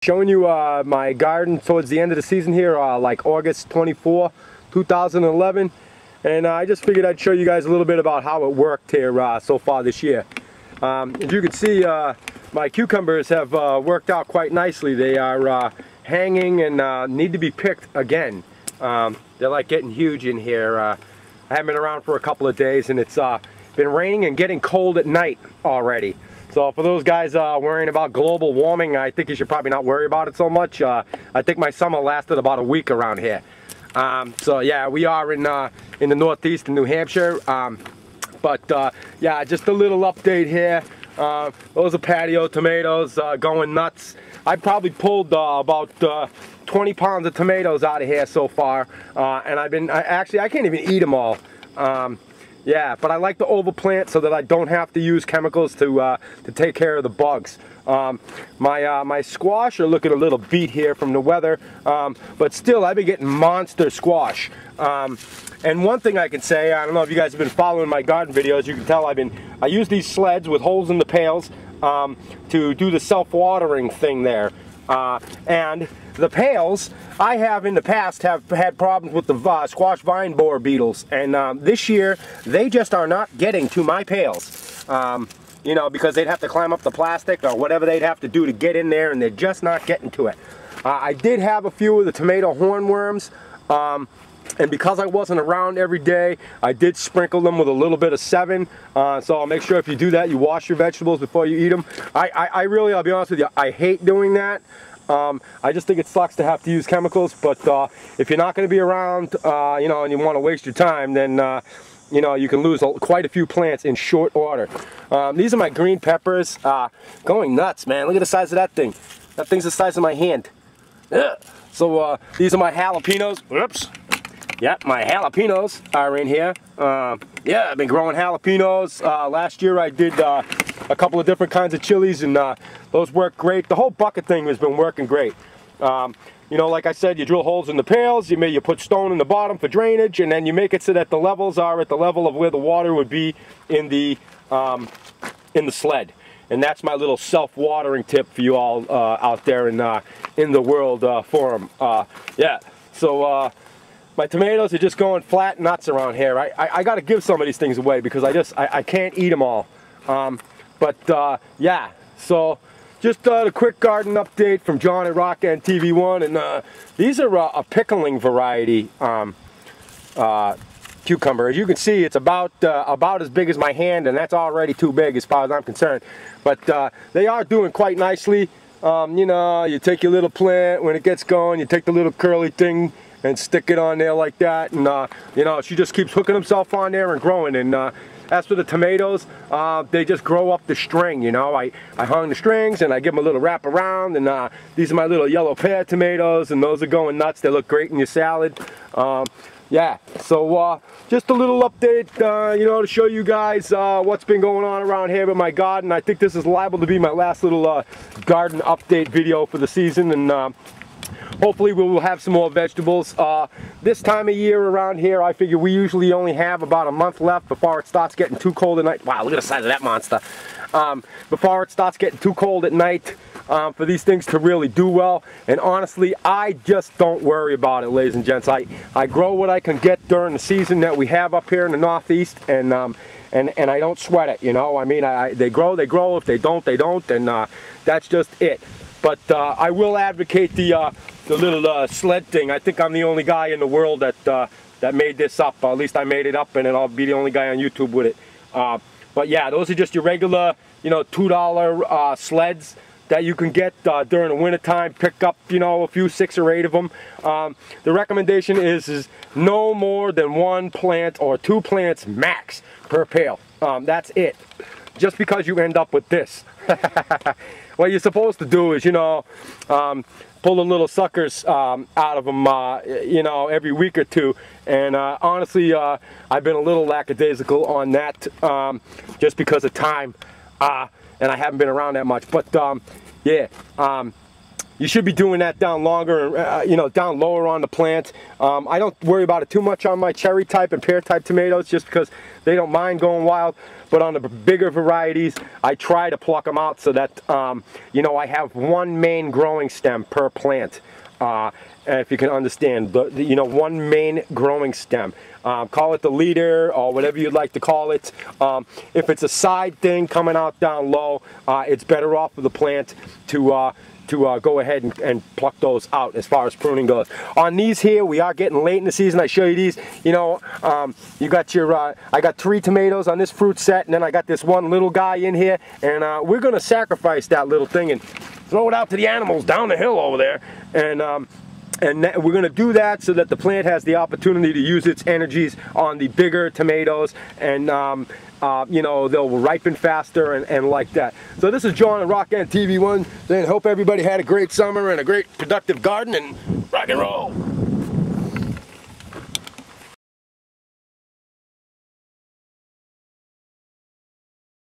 Showing you my garden towards the end of the season here, like August 24, 2011. And I just figured I'd show you guys a little bit about how it worked here so far this year. As you can see, my cucumbers have worked out quite nicely. They are hanging and need to be picked again. They're like getting huge in here. I haven't been around for a couple of days, and it's been raining and getting cold at night already. So for those guys worrying about global warming, I think you should probably not worry about it so much. I think my summer lasted about a week around here. So yeah, we are in the Northeast in New Hampshire. Yeah, just a little update here. Those are patio tomatoes going nuts. I probably pulled about 20 pounds of tomatoes out of here so far, and actually I can't even eat them all. Yeah, but I like to overplant so that I don't have to use chemicals to take care of the bugs. My squash are looking a little beat here from the weather, but still I've been getting monster squash. And one thing I can say, I don't know if you guys have been following my garden videos, you can tell I use these sleds with holes in the pails to do the self-watering thing there. And the pails, I have in the past have had problems with the squash vine borer beetles, and this year they just are not getting to my pails. You know, because they'd have to climb up the plastic or whatever they'd have to do to get in there, and they're just not getting to it. I did have a few of the tomato hornworms, and because I wasn't around every day, I did sprinkle them with a little bit of 7. So I'll make sure if you do that, you wash your vegetables before you eat them. I really, I'll be honest with you, I hate doing that. I just think it sucks to have to use chemicals, but if you're not going to be around, you know, and you want to waste your time, then you know, you can lose quite a few plants in short order. These are my green peppers, going nuts, man. Look at the size of that thing. That thing's the size of my hand. Ugh. So these are my jalapenos. Whoops. Yep, my jalapenos are in here. Yeah, I've been growing jalapenos. Last year I did a couple of different kinds of chilies, and those work great. The whole bucket thing has been working great. You know, like I said, you drill holes in the pails, you put stone in the bottom for drainage, and then you make it so that the levels are at the level of where the water would be in the sled. And that's my little self-watering tip for you all out there in the world forum. Yeah, so my tomatoes are just going flat nuts around here. I got to give some of these things away because I can't eat them all. Yeah, so just a quick garden update from John at Rock End TV1, and these are a pickling variety cucumber. As you can see, it's about as big as my hand, and that's already too big as far as I'm concerned. But they are doing quite nicely. You know, you take your little plant, when it gets going, you take the little curly thing and stick it on there like that, and you know, she just keeps hooking herself on there and growing. And as for the tomatoes, they just grow up the string, you know. I hung the strings and I give them a little wrap around, and these are my little yellow pear tomatoes, and those are going nuts. They look great in your salad. Yeah, so just a little update, you know, to show you guys what's been going on around here with my garden. I think this is liable to be my last little garden update video for the season, and hopefully we will have some more vegetables. This time of year around here, I figure we usually only have about a month left before it starts getting too cold at night. Wow, look at the size of that monster. Before it starts getting too cold at night, for these things to really do well. And honestly, I just don't worry about it, ladies and gents. I grow what I can get during the season that we have up here in the Northeast, and I don't sweat it, you know. I mean, they grow. If they don't, they don't, and that's just it. But I will advocate the little sled thing. I think I'm the only guy in the world that made this up. At least I made it up, and I'll be the only guy on YouTube with it. But yeah, those are just your regular, you know, $2 sleds that you can get during the winter time. Pick up, you know, a few, 6 or 8 of them. The recommendation is no more than 1 plant or 2 plants max per pail. That's it. Just because you end up with this. What you're supposed to do is, you know, pull the little suckers out of them, you know, every week or 2. And honestly, I've been a little lackadaisical on that, just because of time, and I haven't been around that much. But yeah, you should be doing that down longer, you know, down lower on the plant. I don't worry about it too much on my cherry type and pear type tomatoes just because they don't mind going wild. But on the bigger varieties, I try to pluck them out so that, you know, I have one main growing stem per plant. If you can understand, you know, one main growing stem. Call it the leader or whatever you'd like to call it. If it's a side thing coming out down low, it's better off for the plant to go ahead and pluck those out as far as pruning goes. On these here, we are getting late in the season. I show you these, you know, you got your, I got 3 tomatoes on this fruit set, and then I got this one little guy in here, and we're gonna sacrifice that little thing and throw it out to the animals down the hill over there. And we're going to do that so that the plant has the opportunity to use its energies on the bigger tomatoes, and you know, they'll ripen faster and like that. So this is John at Rock End TV1. Then hope everybody had a great summer and a great productive garden, and rock and roll.